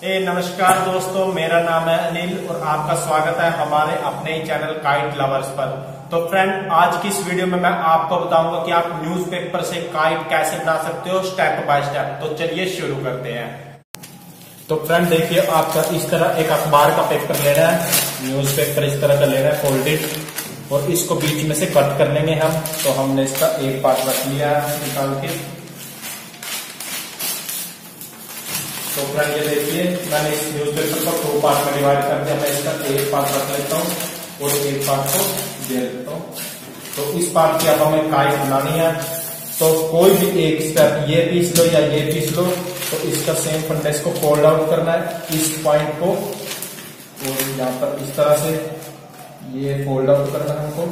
नमस्कार दोस्तों, मेरा नाम है अनिल और आपका स्वागत है हमारे अपने ही चैनल काइट लवर्स पर। तो फ्रेंड, आज की इस वीडियो में मैं आपको बताऊंगा कि आप न्यूज़पेपर से काइट कैसे बना सकते हो स्टेप बाय स्टेप। तो चलिए शुरू करते हैं। तो फ्रेंड देखिए, आपका इस तरह एक अखबार का पेपर लेना है, न्यूज़पेपर इस तरह का लेना है फोल्डेड, और इसको बीच में से कट कर लेंगे हम। तो हमने इसका एक पार्ट रख लिया है निकाल के। तो फ्रेंड ये देखिए, मैंने इस न्यूज़पेपर को 2 पार्ट में डिवाइड कर दिया। मैं इसका एक पार्ट रख लेता हूँ और एक पार्ट को दे देता हूँ। तो इस पार्ट की अब हमें काइट बनानी है। तो कोई भी एक स्टेप, ये पीस लो या ये पीस लो, तो इसका सेम फंडा, इसको फोल्ड आउट करना है इस पॉइंट को, और यहाँ पर इस तरह से ये फोल्ड आउट करना है हमको,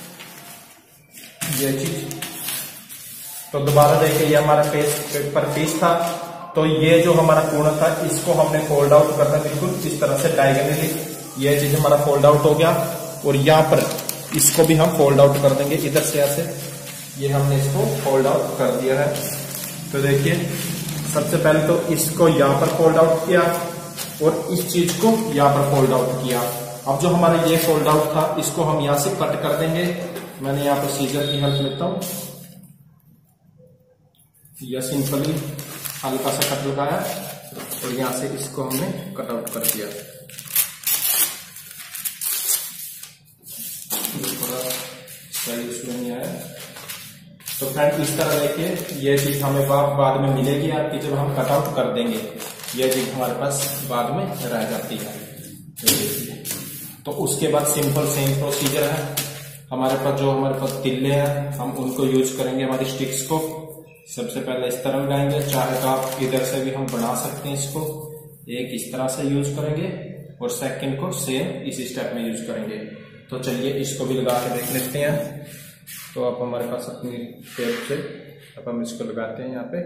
ये चीज। तो दोबारा देखिए, ये हमारा पेपर पीस था। तो ये जो हमारा कोना था, इसको हमने फोल्ड आउट करना है बिल्कुल इस तरह से डायगोनली। ये चीज हमारा फोल्ड आउट हो गया, और यहाँ पर इसको भी हम फोल्ड आउट कर देंगे इधर से ऐसे। ये हमने इसको फोल्ड आउट कर दिया है। तो देखिए, सबसे पहले तो इसको यहाँ पर फोल्ड आउट किया और इस चीज को यहाँ पर फोल्ड आउट किया। अब जो हमारा ये फोल्ड आउट था, इसको हम यहाँ से कट कर देंगे। मैंने यहाँ पर सीजर की हेल्प लेता हूँ, या सिंपली हल्का सा कट लगाया और यहाँ से इसको हमने कट आउट कर दिया। थोड़ा सही उसमें नहीं आया। तो फ्रेंड इस तरह देखिए, ये चीज हमें बाद में मिलेगी आपकी जब हम कट आउट कर देंगे। ये चीज हमारे पास बाद में रह जाती है। तो उसके बाद सिंपल सेम प्रोसीजर है हमारे पास। जो हमारे पास तिल्ले हैं, हम उनको यूज करेंगे हमारी स्टिक्स को। सबसे पहले इस तरह लगाएंगे, चाहे तो आप इधर से भी हम बना सकते हैं इसको। एक इस तरह से यूज करेंगे और सेकंड को सेम इसी स्टेप में यूज करेंगे। तो चलिए इसको भी लगा के देख लेते हैं। तो अब हमारे पास अपनी टेप से अब हम इसको लगाते हैं यहाँ पे।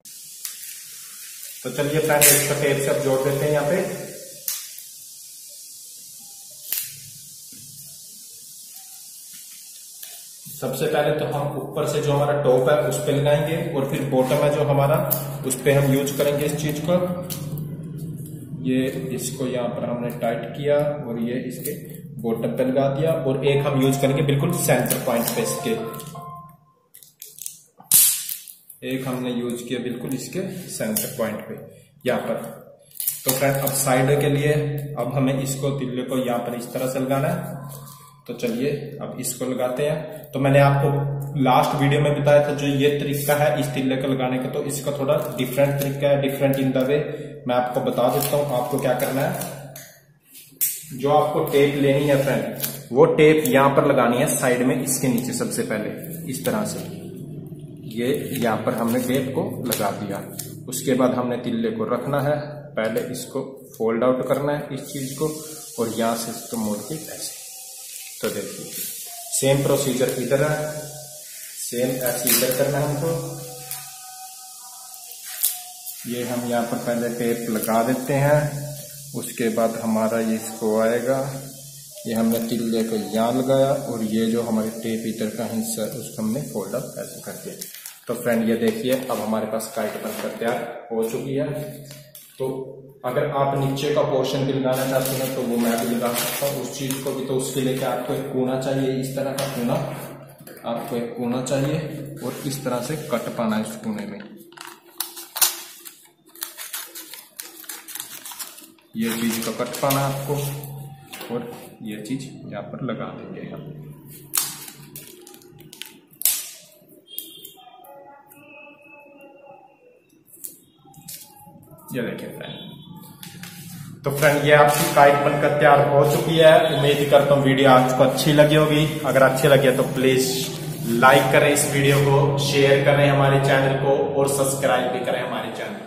तो चलिए फ्रेंड, इसको टेप से अब जोड़ देते हैं यहाँ पे। सबसे पहले तो हम ऊपर से जो हमारा टॉप है उस पे लगाएंगे, और फिर बॉटम है जो हमारा, उस पे हम यूज करेंगे इस चीज को। ये इसको यहाँ पर हमने टाइट किया और ये इसके बॉटम पे लगा दिया, और एक हम यूज करेंगे बिल्कुल सेंटर पॉइंट पे इसके। एक हमने यूज किया बिल्कुल इसके सेंटर पॉइंट पे यहाँ पर। तो फ्रेंड अब साइड के लिए अब हमें इसको तिल्ले को यहाँ पर इस तरह से लगाना है। तो चलिए अब इसको लगाते हैं। तो मैंने आपको लास्ट वीडियो में बताया था जो ये तरीका है इस तिल्ले को लगाने का, तो इसका थोड़ा डिफरेंट तरीका है, डिफरेंट इन द वे। मैं आपको बता देता हूं आपको क्या करना है। जो आपको टेप लेनी है फ्रेंड, वो टेप यहां पर लगानी है साइड में, इसके नीचे सबसे पहले इस तरह से। ये यहां पर हमने टेप को लगा दिया। उसके बाद हमने तिल्ले को रखना है, पहले इसको फोल्ड आउट करना है इस चीज को, और यहां से इसको मोड़ के ऐसे। तो देखिए सेम प्रोसीजर इधर है, सेम ऐसे इधर करना है हमको। ये हम यहाँ पर पहले टेप लगा देते हैं, उसके बाद हमारा ये इसको आएगा। ये हमने तिल्ले को यहाँ लगाया, और ये जो हमारी टेप इधर का हिस्सा है उसको हमने फोल्ड अप ऐसे कर दिया। तो फ्रेंड ये देखिए, अब हमारे पास काइट बनकर तैयार हो चुकी है। तो अगर आप नीचे का पोर्शन भी लगाना चाहते हैं तो वो मैं भी लगा सकता हूँ उस चीज को भी। तो उसके लिए क्या आपको एक कोना चाहिए, इस तरह का कोना आपको एक कोना चाहिए, और इस तरह से कट पाना है इस कोने में। ये चीज का कट पाना आपको, और ये चीज यहाँ पर लगा देंगे हम। ये देखिए फ्रेंड। तो फ्रेंड ये आपकी काइट बनकर तैयार हो चुकी है। उम्मीद करता हूँ वीडियो आपको अच्छी लगी होगी। अगर अच्छी लगी है तो प्लीज लाइक करें इस वीडियो को, शेयर करें हमारे चैनल को, और सब्सक्राइब भी करें हमारे चैनल को।